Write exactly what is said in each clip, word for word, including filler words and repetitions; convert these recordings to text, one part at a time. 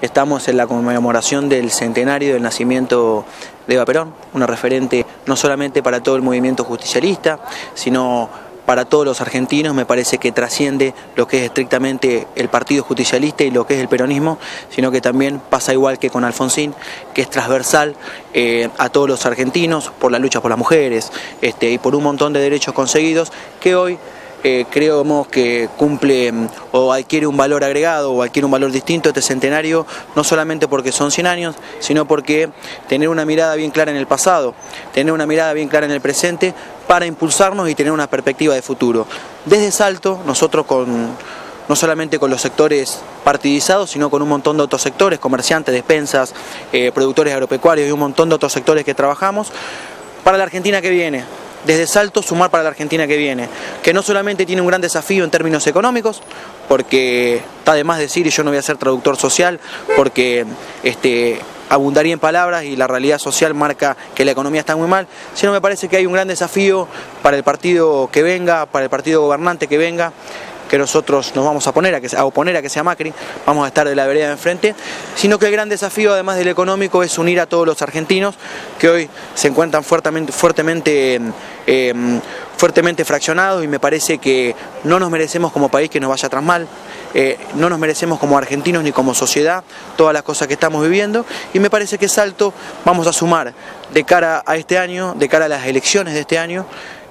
Estamos en la conmemoración del centenario del nacimiento de Eva Perón, una referente no solamente para todo el movimiento justicialista, sino para todos los argentinos. Me parece que trasciende lo que es estrictamente el partido justicialista y lo que es el peronismo, sino que también pasa igual que con Alfonsín, que es transversal eh, a todos los argentinos por la lucha por las mujeres este, y por un montón de derechos conseguidos que hoy Eh, creemos que cumple o adquiere un valor agregado o adquiere un valor distinto este centenario, no solamente porque son cien años, sino porque tener una mirada bien clara en el pasado, tener una mirada bien clara en el presente para impulsarnos y tener una perspectiva de futuro. Desde Salto, nosotros con, no solamente con los sectores partidizados, sino con un montón de otros sectores, comerciantes, despensas, eh, productores agropecuarios y un montón de otros sectores que trabajamos para la Argentina que viene. Desde Salto sumar para la Argentina que viene, que no solamente tiene un gran desafío en términos económicos, porque está de más decir, y yo no voy a ser traductor social, porque este, abundaría en palabras y la realidad social marca que la economía está muy mal, sino me parece que hay un gran desafío para el partido que venga, para el partido gobernante que venga, que nosotros nos vamos a, poner a, que, a oponer a que sea Macri, vamos a estar de la vereda de enfrente, sino que el gran desafío, además del económico, es unir a todos los argentinos que hoy se encuentran fuertemente, fuertemente, eh, fuertemente fraccionados, y me parece que no nos merecemos como país que nos vaya tan mal, eh, no nos merecemos como argentinos ni como sociedad todas las cosas que estamos viviendo, y me parece que Salto vamos a sumar de cara a este año, de cara a las elecciones de este año,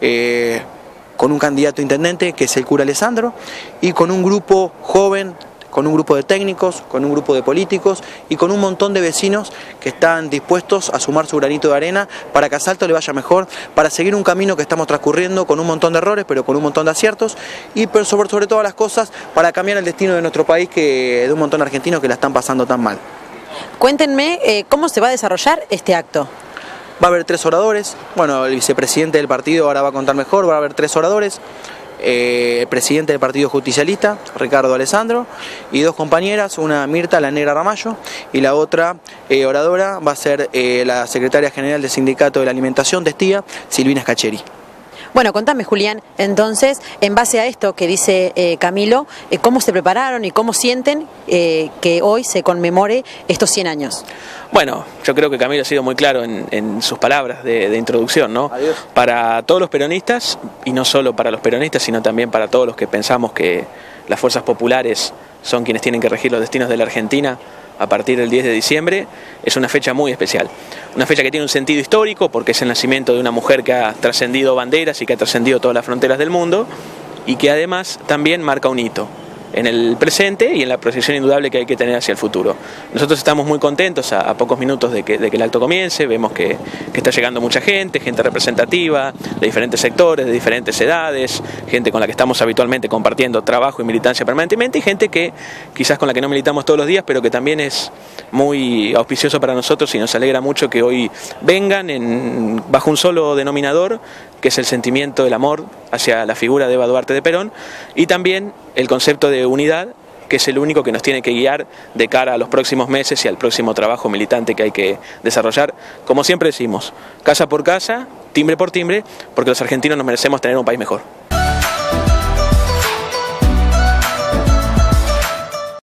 eh, con un candidato a intendente que es el cura Alessandro y con un grupo joven, con un grupo de técnicos, con un grupo de políticos y con un montón de vecinos que están dispuestos a sumar su granito de arena para que a Salto le vaya mejor, para seguir un camino que estamos transcurriendo con un montón de errores pero con un montón de aciertos y pero sobre, sobre todas las cosas para cambiar el destino de nuestro país, que de un montón de argentinos que la están pasando tan mal. Cuéntenme eh, cómo se va a desarrollar este acto. Va a haber tres oradores, bueno, el vicepresidente del partido ahora va a contar mejor, va a haber tres oradores, eh, el presidente del Partido Justicialista, Ricardo Alessandro, y dos compañeras, una Mirta, la Negra Ramallo, y la otra eh, oradora va a ser eh, la secretaria general del Sindicato de la Alimentación de Estía, Silvina Scacheri. Bueno, contame, Julián, entonces, en base a esto que dice eh, Camilo, eh, ¿cómo se prepararon y cómo sienten eh, que hoy se conmemore estos cien años? Bueno, yo creo que Camilo ha sido muy claro en, en sus palabras de, de introducción, ¿no? Adiós. Para todos los peronistas, y no solo para los peronistas, sino también para todos los que pensamos que las fuerzas populares son quienes tienen que regir los destinos de la Argentina, a partir del diez de diciembre, es una fecha muy especial. Una fecha que tiene un sentido histórico porque es el nacimiento de una mujer que ha trascendido banderas y que ha trascendido todas las fronteras del mundo y que además también marca un hito en el presente y en la proyección indudable que hay que tener hacia el futuro. Nosotros estamos muy contentos a, a pocos minutos de que, de que el acto comience, vemos que, que está llegando mucha gente, gente representativa, de diferentes sectores, de diferentes edades, gente con la que estamos habitualmente compartiendo trabajo y militancia permanentemente y gente que quizás con la que no militamos todos los días, pero que también es muy auspicioso para nosotros y nos alegra mucho que hoy vengan en, bajo un solo denominador, que es el sentimiento del amor hacia la figura de Eva Duarte de Perón, y también el concepto de unidad, que es el único que nos tiene que guiar de cara a los próximos meses y al próximo trabajo militante que hay que desarrollar, como siempre decimos, casa por casa, timbre por timbre, porque los argentinos nos merecemos tener un país mejor.